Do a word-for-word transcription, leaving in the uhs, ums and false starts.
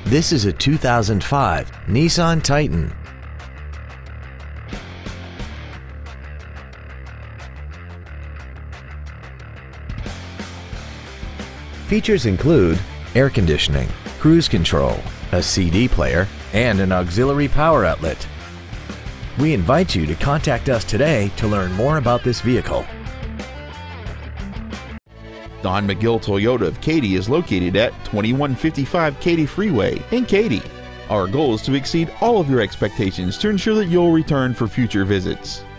This is a two thousand five Nissan Titan. Features include air conditioning, cruise control, a C D player, and an auxiliary power outlet. We invite you to contact us today to learn more about this vehicle. Don McGill Toyota of Katy is located at twenty-one fifty-five Katy Freeway in Katy. Our goal is to exceed all of your expectations to ensure that you'll return for future visits.